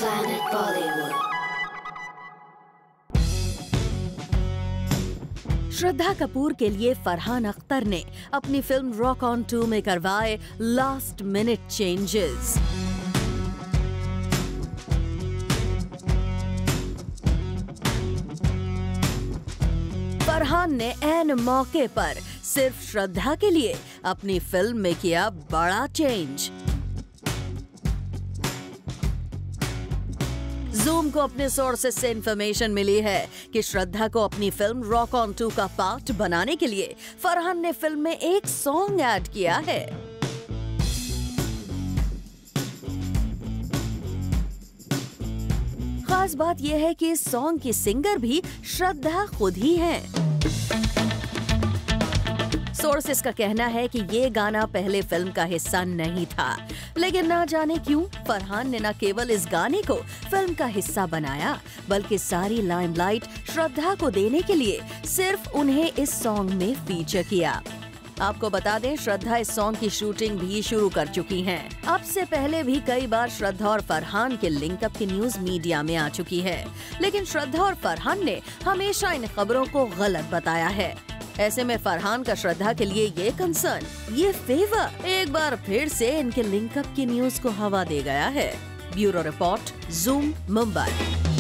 Planet Bollywood. Shraddha Kapoor के लिए फरहान अख्तर ने अपनी फिल्म रॉक ऑन 2 में करवाए लास्ट मिनट चेंजेस। फरहान ने ऐन मौके पर सिर्फ श्रद्धा के लिए अपनी फिल्म में किया बड़ा चेंज। जूम को अपने सोर्सेस से इंफॉर्मेशन मिली है कि श्रद्धा को अपनी फिल्म रॉक ऑन 2 का पार्ट बनाने के लिए फरहान ने फिल्म में एक सॉन्ग ऐड किया है। खास बात यह है कि इस सॉन्ग की सिंगर भी श्रद्धा खुद ही हैं। सोर्सेस का कहना है कि ये गाना पहले फिल्म का हिस्सा नहीं था, लेकिन ना जाने क्यों फरहान ने न केवल इस गाने को फिल्म का हिस्सा बनाया, बल्कि सारी लाइमलाइट श्रद्धा को देने के लिए सिर्फ उन्हें इस सॉन्ग में फीचर किया। आपको बता दें, श्रद्धा इस सॉन्ग की शूटिंग भी शुरू कर चुकी हैं। अब से पहले भी कई बार श्रद्धा और फरहान के लिंकअप की न्यूज मीडिया में आ चुकी है, लेकिन श्रद्धा और फरहान ने हमेशा इन खबरों को गलत बताया है। ऐसे में फरहान का श्रद्धा के लिए ये कंसर्न, ये फेवर एक बार फिर से इनके लिंकअप की न्यूज को हवा दे गया है। Bureau report, zoom, Mumbai.